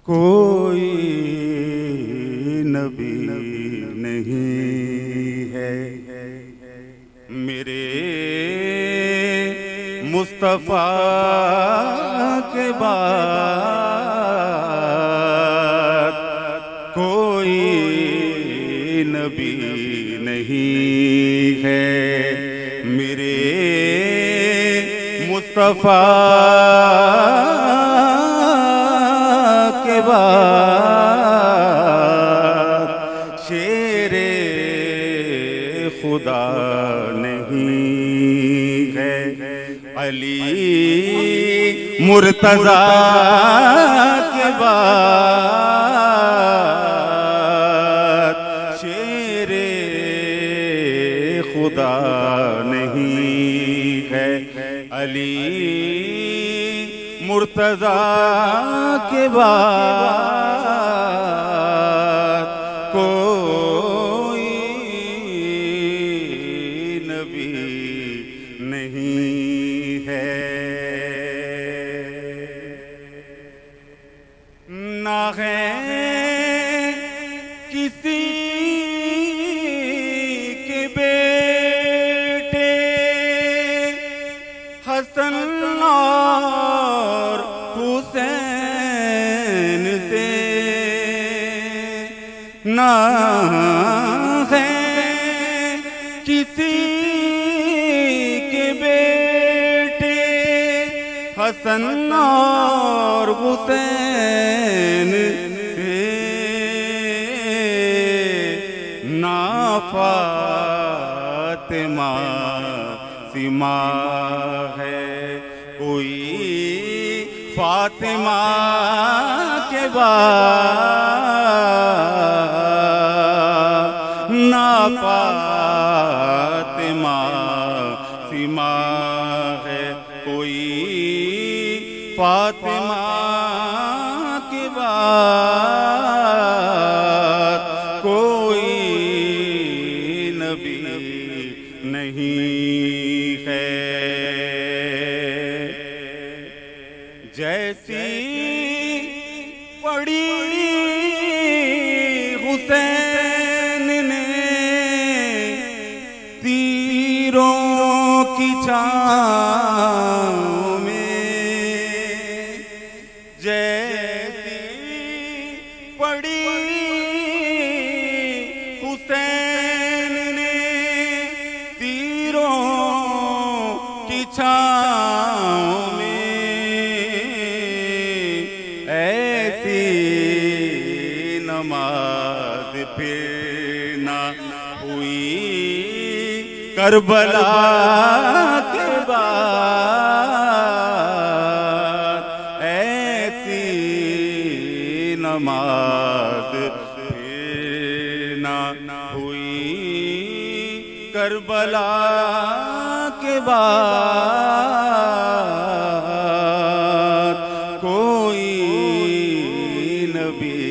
कोई नबी नहीं है मेरे मुस्तफा के बाद, कोई नबी नहीं है मेरे मुस्तफा के बाद, शेरे खुदा नहीं है अली मुर्तज़ा के बाद, शेरे खुदा नहीं है अली मुर्तज़ा के बाद, कोई नबी नहीं है। ना है किसी के बेटे हसन और हुसैन से, ना है किसी के बेटे हसन और हुसैन से, ना फातिमा सिमा है कोई फातिमा के बाद, ना फातिमा सिमा है कोई फातिमा के बाद, कोई नबी नहीं है। जैसी पड़ी हुसैन ने तीरों की छाँव में, जैसी पड़ी हुसैन ने तीरों की छाँव में, ऐसी नमाज फिर ना हुई करबला के बाद, ऐसी नमाज फिर ना हुई करबला के बाद, कोई नबी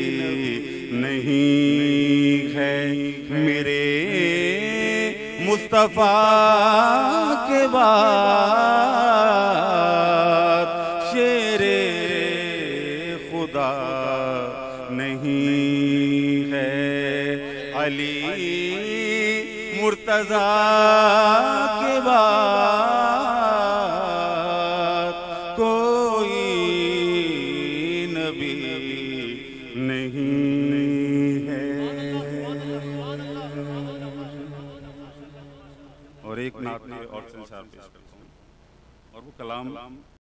नहीं है मेरे मुस्तफा के बाद, शेरे खुदा नहीं है अली मुर्तज़ा के बाद, कोई नबी नहीं है। और एक नात और संसार पेश करता हूँ, और वो कलाम